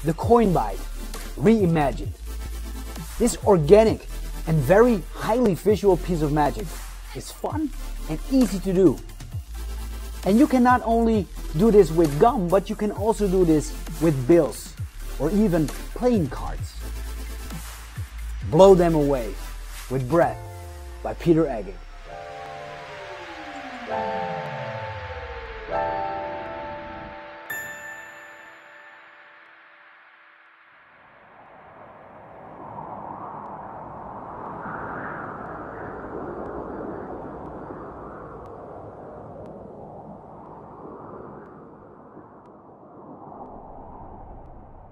the coin bite reimagined. This organic and very highly visual piece of magic is fun and easy to do. And you can not only do this with gum, but you can also do this with bills or even playing cards. Blow them away with Breath by Peter Eggink.